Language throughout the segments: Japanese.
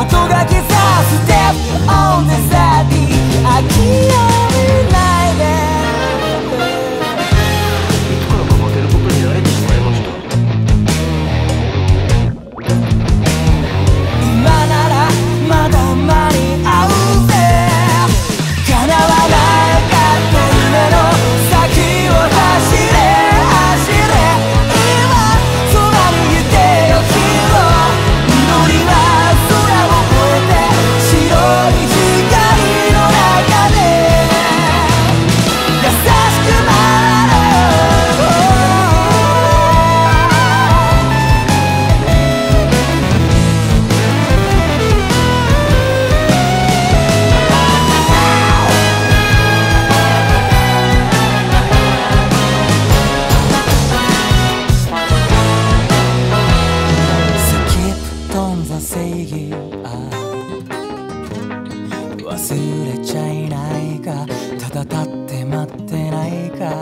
後がけさ Step on the side 諦めないでいつからか負けることに慣れてしまいました。 今ならまだ間に合うぜ叶わなかった夢の先を走れ走れ今そばにいてよヒーロー祈りは空を越えて白い光の中で優しくなろう正義忘れちゃいないかただ立って待ってないか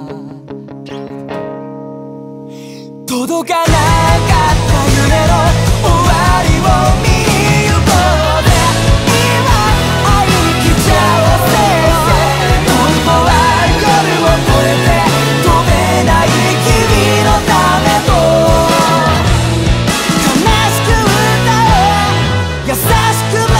届かなかった夢の終わりを見に行こうぜ今会いに来ちゃおうぜ本当は夜を越えて飛べない君のためと優しく